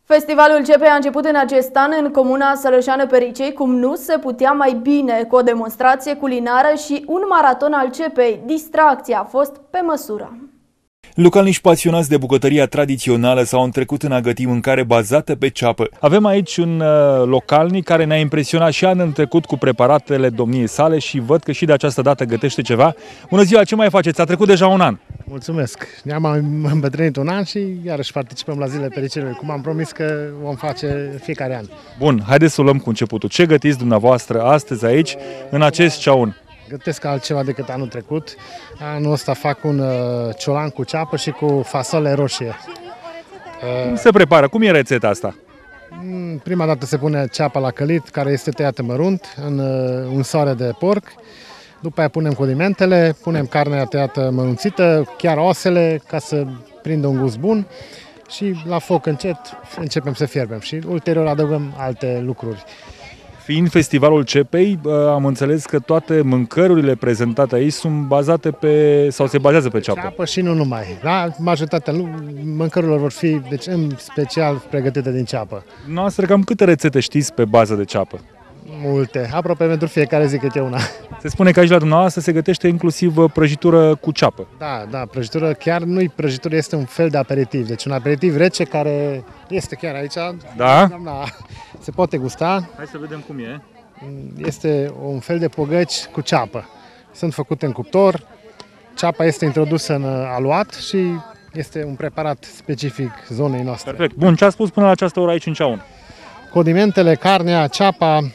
Festivalul CEPEI a început în acest an în comuna Sălășeană-Pericei, cum nu se putea mai bine, cu o demonstrație culinară și un maraton al CEPEI. Distracția a fost pe măsură. Localnici pasionați de bucătăria tradițională s-au întrecut în a găti mâncare bazată pe ceapă. Avem aici un localnic care ne-a impresionat și anul trecut cu preparatele domniei sale și văd că și de această dată gătește ceva. Bună ziua, ce mai faceți? A trecut deja un an. Mulțumesc! Ne-am îmbătrânit un an și iarăși participăm la Zilele Pericelui, cum am promis că vom face fiecare an. Bun, haideți să o luăm cu începutul. Ce gătiți dumneavoastră astăzi aici, în acest ceaun? Gătesc altceva decât anul trecut. Anul ăsta fac un ciolan cu ceapă și cu fasole roșie. Cum se prepară? Cum e rețeta asta? Prima dată se pune ceapa la călit, care este tăiată mărunt, în unsoare de porc. După aia punem condimentele, punem carnea tăiată mărunțită, chiar osele, ca să prindă un gust bun. Și la foc încet începem să fierbem și ulterior adăugăm alte lucruri. Fiind festivalul CEPEI, am înțeles că toate mâncărurile prezentate aici sunt bazate pe, sau se bazează pe ceapă. Ceapă și nu numai. Da? Majoritatea mâncărurilor vor fi, deci, în special pregătite din ceapă. Noastră, cam câte rețete știți pe bază de ceapă? Multe. Aproape pentru fiecare zi câte una. Se spune că aici la dumneavoastră se gătește inclusiv prăjitură cu ceapă. Da, prăjitură chiar nu-i prăjitură, este un fel de aperitiv. Deci un aperitiv rece care este chiar aici. Da? Se poate gusta. Hai să vedem cum e. Este un fel de pogăci cu ceapă. Sunt făcute în cuptor. Ceapa este introdusă în aluat și este un preparat specific zonei noastre. Perfect. Bun, ce a spus până la această oră aici în ceaun? Condimentele, carnea, ceapa,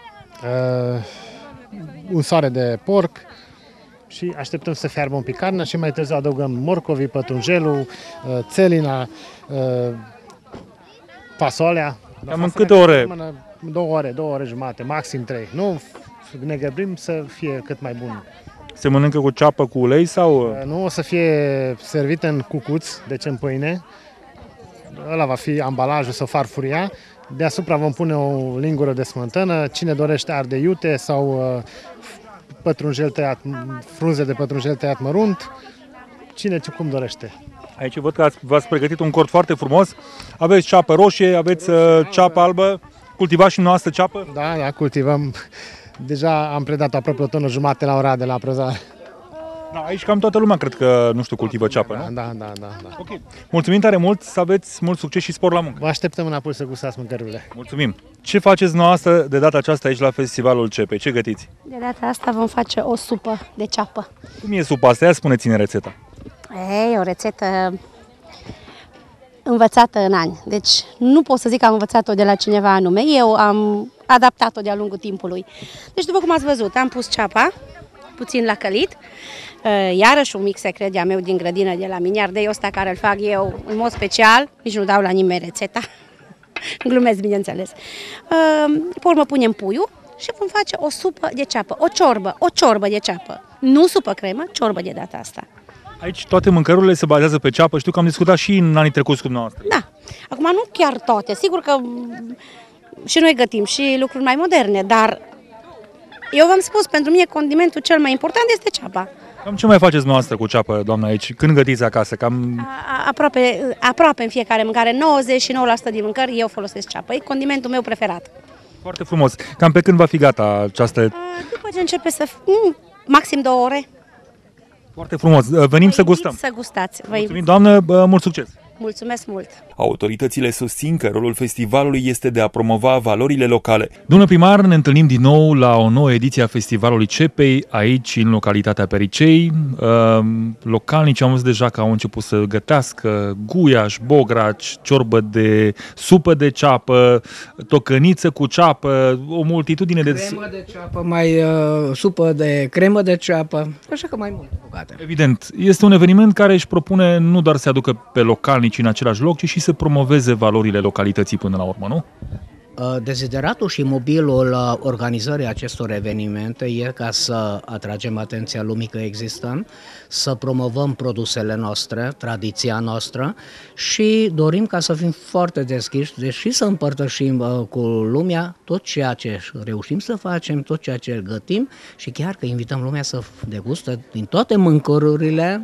unsoare de porc și așteptăm să fiarbă un pic carnea și mai târziu adăugăm morcovii, pătrunjelul, țelina, fasolea. Cam în câte ore? 2 ore jumate, maxim 3. Nu ne grăbim să fie cât mai bun. Se mănâncă cu ceapă, cu ulei sau? Nu, o să fie servit în cucuț, deci în pâine. Ăla va fi ambalajul sau farfuria. Deasupra vom pune o lingură de smântână. Cine dorește ardei iute sau pătrunjel tăiat, frunze de pătrunjel tăiat mărunt. Cine cum dorește. Aici văd că v-ați pregătit un cort foarte frumos. Aveți ceapă roșie, aveți ceapă albă. Cultivați și noastră ceapă? Da, cultivăm. Deja am predat aproape o tonă jumate la ora de la prăzare. Da, aici cam toată lumea cred că, nu știu, cultivă ceapă, nu? Da. Ok. Mulțumim tare mult, să aveți mult succes și spor la muncă. Vă așteptăm înapoi să gustați mâncărurile. Mulțumim. Ce faceți noastră de data aceasta aici la festivalul CEPEI? Ce gătiți? De data asta vom face o supă de ceapă. Cum e supa asta? Ia spuneți-ne rețeta. E o rețetă învățată în ani. Deci nu pot să zic că am învățat-o de la cineva anume. Eu am adaptat-o de-a lungul timpului. Deci după cum ați văzut, am pus ceapa puțin la călit. Iarăși un mic secret de-a meu din grădină de la mine, ardei ăsta care îl fac eu în mod special, nici nu dau la nimeni rețeta, glumesc bineînțeles. Pe urmă punem puiul și vom face o supă de ceapă, o ciorbă de ceapă. Nu supă cremă, ciorbă de data asta. Aici toate mâncărurile se bazează pe ceapă, știu că am discutat și în anii trecuți cu dumneavoastră. Da, acum nu chiar toate, sigur că și noi gătim și lucruri mai moderne, dar eu v-am spus, pentru mine condimentul cel mai important este ceapa. Cam ce mai faceți dumneavoastră cu ceapă, doamna, aici? Când gătiți acasă? Aproape în fiecare mâncare, 99% din mâncări eu folosesc ceapă. E condimentul meu preferat. Foarte frumos. Cam pe când va fi gata această... După ce începe să... maxim 2 ore. Foarte frumos. Venim să gustăm. Să gustați. Mulțumim, doamnă, mult succes! Mulțumesc mult! Autoritățile susțin că rolul festivalului este de a promova valorile locale. Domnule primar, ne întâlnim din nou la o nouă ediție a festivalului CEPEI, aici în localitatea Pericei. Localnicii am văzut deja că au început să gătească guiaș, bograci, ciorbă de supă de ceapă, tocăniță cu ceapă, o multitudine de... Cremă de ceapă, supă de cremă de ceapă, așa că mai mult bogate. Evident, este un eveniment care își propune nu doar să aducă pe localnici în același loc, ci și să promoveze valorile localității până la urmă, nu? Dezideratul și mobilul organizării acestor evenimente e ca să atragem atenția lumii că existăm, să promovăm produsele noastre, tradiția noastră și dorim ca să fim foarte deschiși, deși să împărtășim cu lumea tot ceea ce reușim să facem, tot ceea ce gătim și chiar că invităm lumea să degustă din toate mâncărurile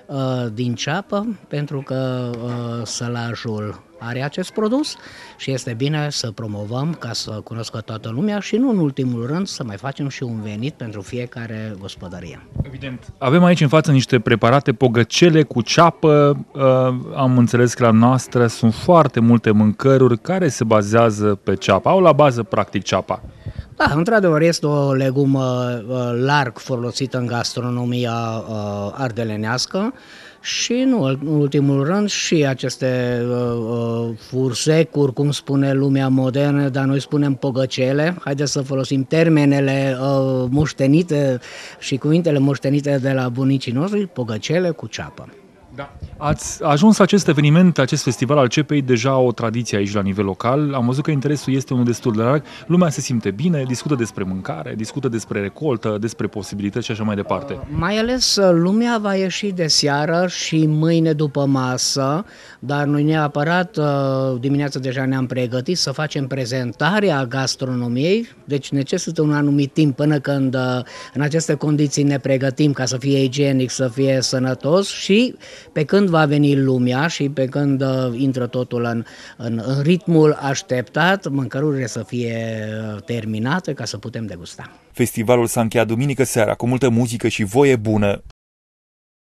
din ceapă, pentru că sălajul are acest produs și este bine să promovăm ca să cunoscă toată lumea și nu în ultimul rând să mai facem și un venit pentru fiecare gospodărie. Evident. Avem aici în față niște preparate, pogăcele cu ceapă. Am înțeles că la noastră sunt foarte multe mâncăruri care se bazează pe ceapă. Au la bază practic ceapa. Da, într-adevăr este o legumă larg folosită în gastronomia ardelenească și nu în ultimul rând și aceste fursecuri, cum spune lumea modernă, dar noi spunem pogăcele. Haideți să folosim termenele moștenite și cuvintele moștenite de la bunicii noștri, pogăcele cu ceapă. Da. Ați ajuns acest eveniment, acest festival al CPI, deja o tradiție aici la nivel local. Am văzut că interesul este unul destul de larg. Lumea se simte bine, discută despre mâncare, discută despre recoltă, despre posibilități și așa mai departe. Mai ales lumea va ieși de seară și mâine după masă, dar noi neapărat dimineața deja ne-am pregătit să facem prezentarea gastronomiei, deci necesită un anumit timp până când în aceste condiții ne pregătim ca să fie igienic, să fie sănătos și pe când va veni lumea și pe când intră totul în ritmul așteptat, mâncărurile să fie terminate ca să putem degusta. Festivalul s-a încheiat duminică seara cu multă muzică și voie bună.